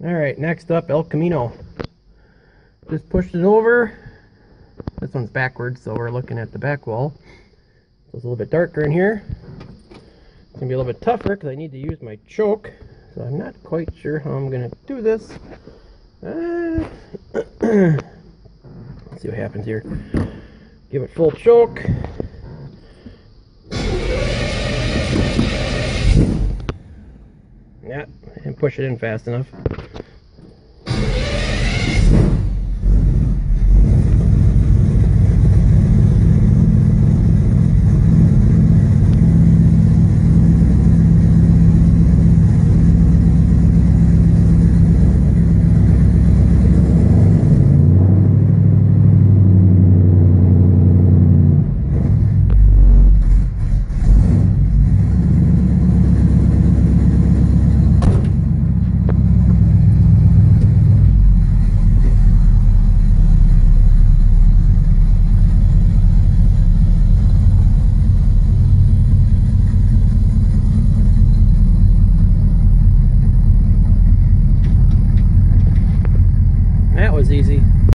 Alright, next up, El Camino. Just pushed it over. This one's backwards, so we're looking at the back wall. So it's a little bit darker in here. It's going to be a little bit tougher because I need to use my choke. So I'm not quite sure how I'm going to do this. Let's see what happens here. Give it full choke. Yeah, and push it in fast enough. That was easy.